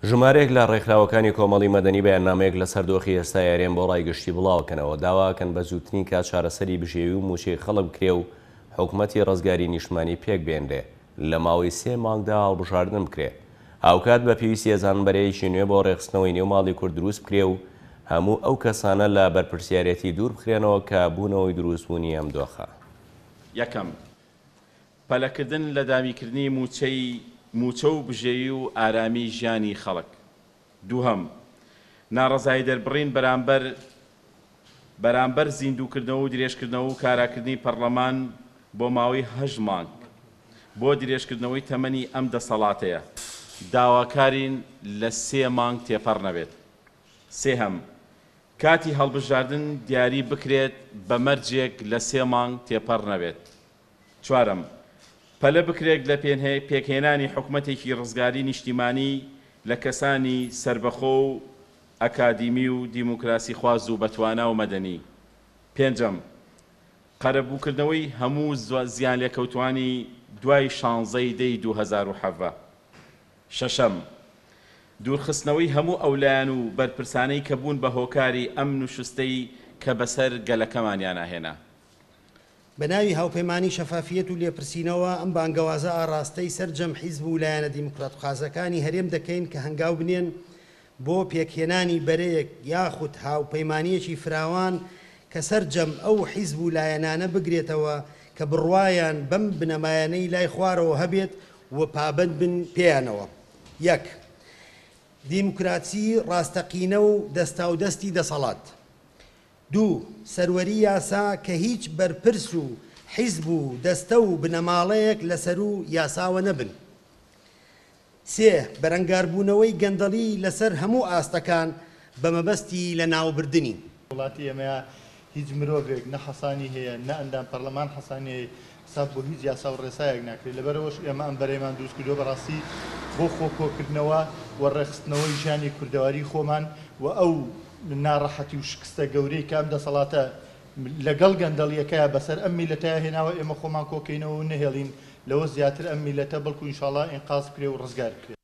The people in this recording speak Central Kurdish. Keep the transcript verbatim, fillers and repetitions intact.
ژمارەیەک لە ڕێکخراوەکانی کۆمەڵی مەدەنی بەیاننامەیەک لەسەر دۆخی ئێستا یاریان بۆ ڕایگەشتی بڵاوکەنەوە داواکەن بە زووتنی کات چارەسەری بژێوی و موچەی خەڵک بکرێ و حکوومەتی ڕزگاری نیشتمانی پێک بێنرێ لە ماوەی سێ مانگدا هەڵبژاردن بکرێ. هاوکات بە پێویستی زانبەرەیەکی نوێ بۆ ڕێخستنەوەی نێو ماڵی کورد دروست بکرێ و هەموو ئەو کەسانە لە بەرپرسیارەتی دوور بخرێنەوە کە بوونەوەی دروستبوونی ئەم دۆخە. یەکەم، پەلەکردن لە دامیکردنی موچەی موچە و بژێوی و ئارامی ژیانی خەڵک. دووهەم، ناڕەزایی دەربڕین بەرامبەر بەرامبەر زیندووکردنەوە و درێژکردنەوە و کاراکردنی پەرلەمان بۆ ماوەی هەژ مانگ بۆ درێژکردنەوەی تەمەنی ئەم دەسەڵاتەیە داواکارین لە سێ مانگ تێپەڕ نەبێت. سێهەم، کاتی هەڵبژاردن دیاری بکرێت بە مەرجێک لە سێ مانگ تێپەڕ نەبێت. چوارەم، پەلە بکرێت لە پێکهێنانی حکوومەتێکی ڕزگاری نیشتیمانی لە کەسانی سربەخۆ و ئەکادیمی و دیموکراسی خواز و بەتوانا و مەدەنی. پێنجەم، قەرەبووکردنەوەی هەموو زیان لێکەوتوانی دوای شانزەی دەی دوو هەزار و حەڤە. شەشەم، دوورخستنەوەی هەموو ئەولایان و بەرپرسانەی کە بوون بە هۆکاری ئەمن و شوستەی کە بەسەر گەلەکەمانیان هێنا. بە ناوی هاوپەیمانی شەفافیەت و لێپرسینەوە ئەم بانگەوازە ئاڕاستەی سەرجەم حیزب و لایەنە دیموکراتخوازەکانی هەرێم دەکەین کە هەنگاو بنێن بۆ پێکهێنانی بەرەیەک یاخود هاوپەیمانیەکی فراوان کە سەرجەم ئەو حیزب و لایەنانە بگرێتەوە کە بڕوایان بەم بنەمایانەی لای خوارەوە هەبێت و پابەند بن پێیانەوە. یەک، دیموکراسی ڕاستەقینە و دەستا و دەستی دەسەڵات. دوو، سەروەری یاسا کە هیچ بەرپرس و حیزب و دەستە و بنەماڵەیەک لەسەر و یاساوە نەبن. سێ، بەرەنگاربوونەوەی گەندەڵی لەسەر هەموو ئاستەکان بە مەبەستی لە ناوبردنی. وڵاتی ئێمە هیچ مرۆڤێک نە حەسانی هەیە نە ئەندام پەرلەمان حەسانی هەیە حساب بۆ هیچ یاسا و ڕێسایەک ناکرێت. لەبەرەوەش ئێمە ئەم بەرەیمان دروست کردووە بەڕاستی بۆ خۆکۆکردنەوە و ڕێخستنەوەی ژیانی کوردەواری خۆمان و ئەو ناڕەحەتی و شکستە گەورەی کە ئەم دەسەڵاتە لەگەڵ گەندەڵیەکەیە بەسەر ئەم میلەتەیە هێناوە ئێمە خۆمان کۆکەینەوە و نەهێڵین لەوە زیاتر ئەم میلەتە بەڵکو ئینشاڵڵا ئینقاز بکرێ و ڕزگار بکرێت.